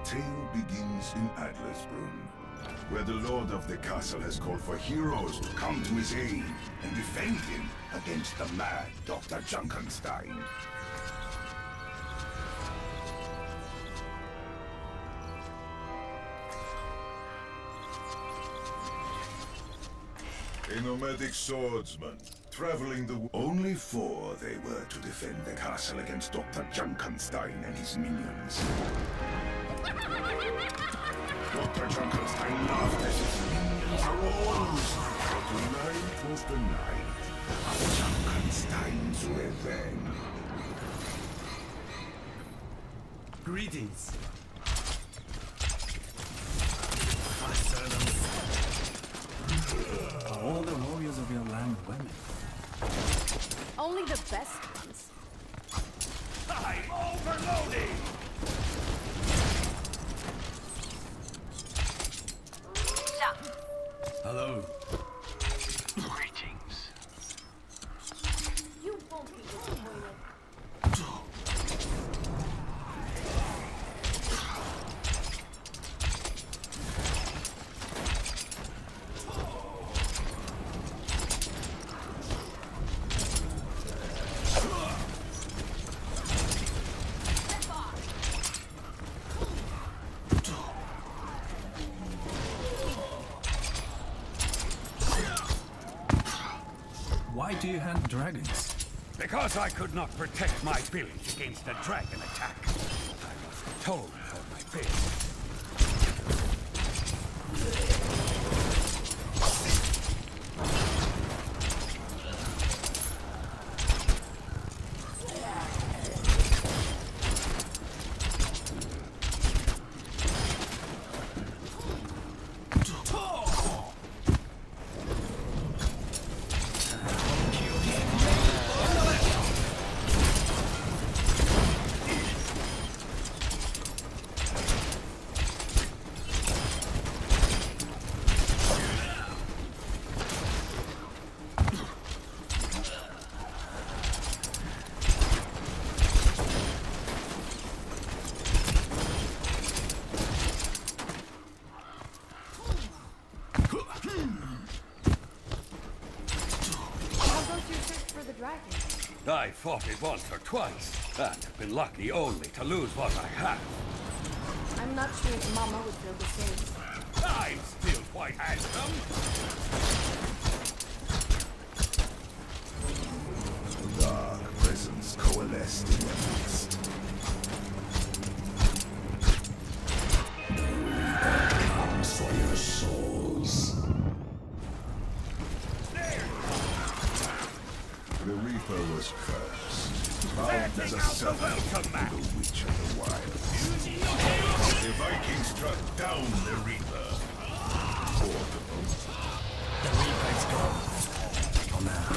tale begins in Adlersbrunn, where the lord of the castle has called for heroes to come to his aid and defend him against the mad Dr. Junkenstein. A nomadic swordsman, traveling the... Only 4 they were to defend the castle against Dr. Junkenstein and his minions. Dr. Junkenstein laughed as his minions arose, but tonight was the night of Junkenstein's revenge. Greetings. My servants. Are all the warriors of your land women? Only the best ones. I'm overloading! Hello. Greetings. You won't be disappointed. Why do you hunt dragons? Because I could not protect my village against a dragon attack. I was told for my failure. I fought it once or twice, and have been lucky only to lose what I have. I'm not sure if Mama would feel the same. I'm still quite handsome. Dark presence coalesced in their midst. The Reaper comes for your souls. The Reaper was cursed, bound as a servant to the Witch of the Wild. The Vikings struck down the Reaper. The Reaper is gone. For now.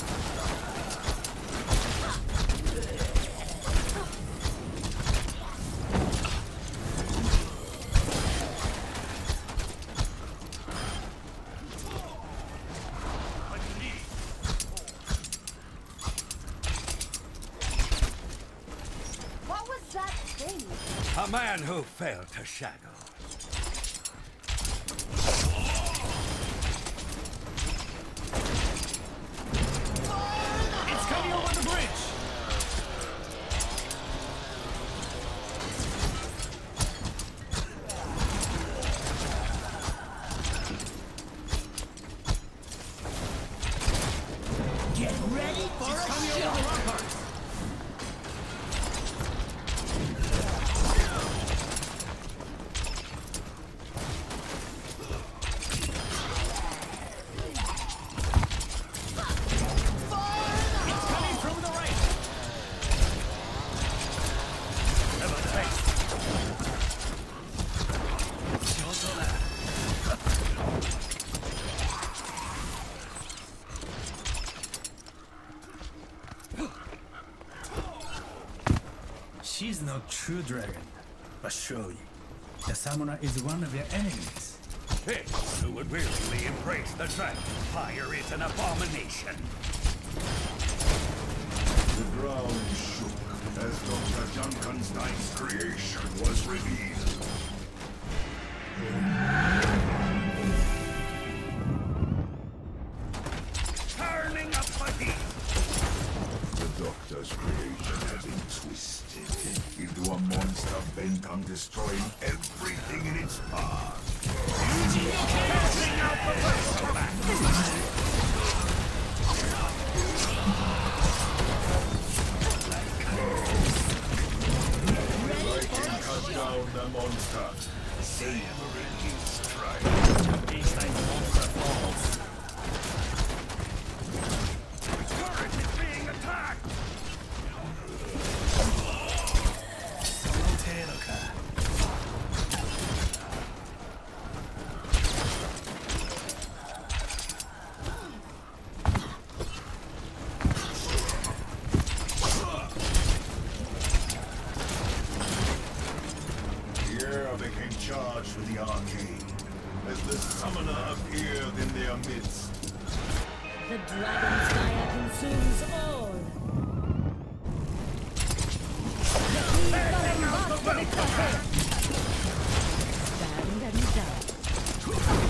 What was that thing? A man who fell to shadow. It's coming over the bridge! Get ready for it's coming over the ramparts! She's no true dragon, but surely the summoner is one of your enemies. Those who would willingly embrace the dragon fire is an abomination. The ground shook as Dr. Junkenstein's creation was revealed. Turning up the heat. The Doctor's creation has been twisted into a monster bent on destroying everything in its path. Turning out the first combat. Viking cut down the monster, savoring his strike. Each time the monster falls, The turret is being attacked. Teluka. Here became charged with the arcane as the summoner appeared in their midst. The dragon's fire consumes all. Turning out the welcome back. Stand and die.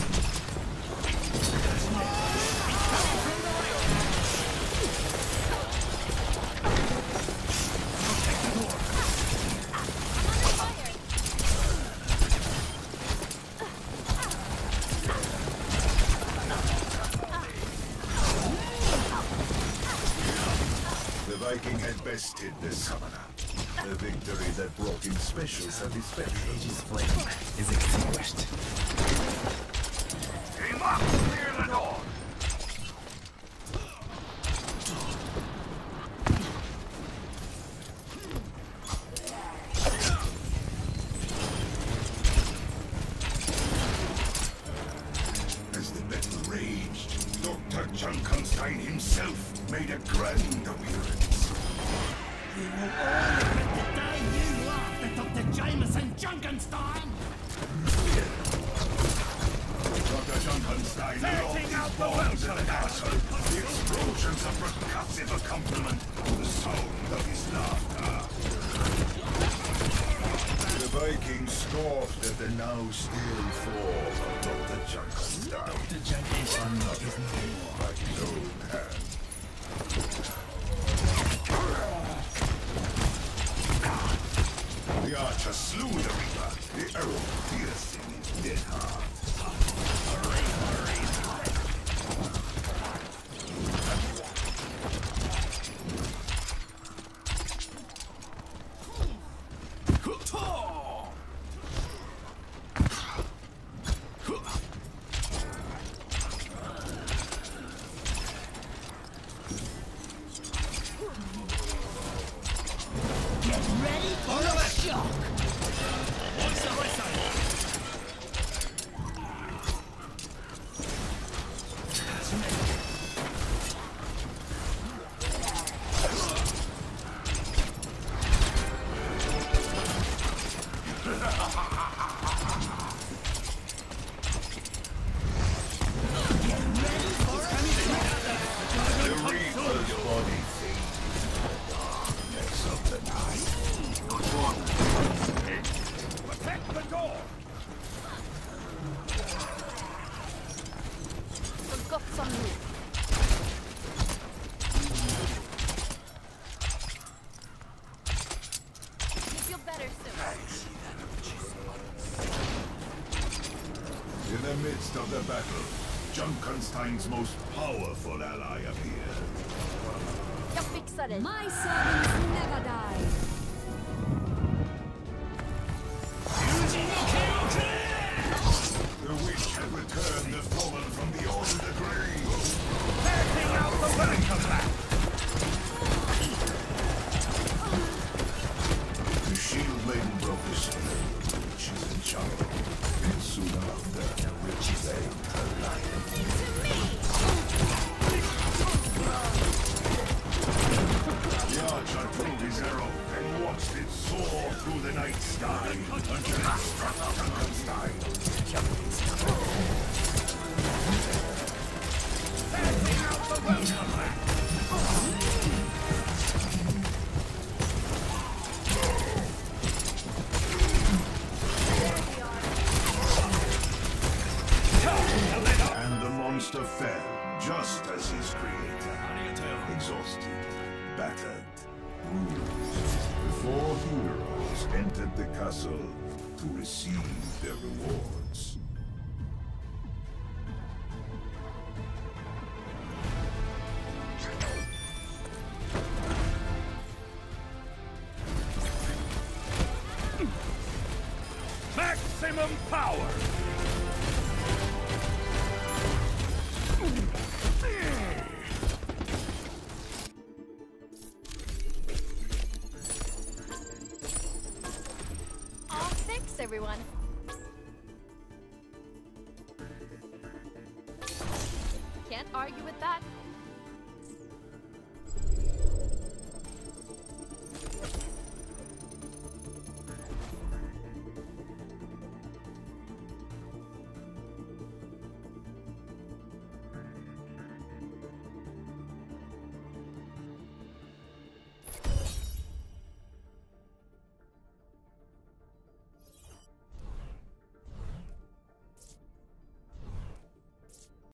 The Viking had bested the summoner, a victory that brought him special satisfaction. Aegis flame is extinguished. Team up. Clear the door. As the battle raged, Dr. Junkenstein himself made a grand appearance. You will all regret the day you laughed at Dr. Jameson Junkenstein! Dr. Junkenstein Setting locked out his the bombs in welcome the castle. The explosions a percussive accompaniment to the sound of his laughter. The Vikings scoffed at the now still form of Dr. Junkenstein Dr. Junkenstein is no more. by his own hand. The archer slew the Reaper, the arrow piercing his dead heart. Ready for a shock! The Reaper's body fades into the darkness of the night. Protect the door. Forgot some meat. You feel better soon. In the midst of the battle, Junkenstein's most powerful ally appeared. Jag fixar dig. My servants never die. The witch had returned the fallen from beyond the grave. Turning out the welcome back. The shield maiden broke the spell of the witches in Charlotte, and soon after, the witch saved her life. The archer drew his arrow and monster fell, just as his creator. Exhausted, battered, bruised. The 4 heroes entered the castle to receive their rewards. Maximum power! All fix, everyone. Can't argue with that.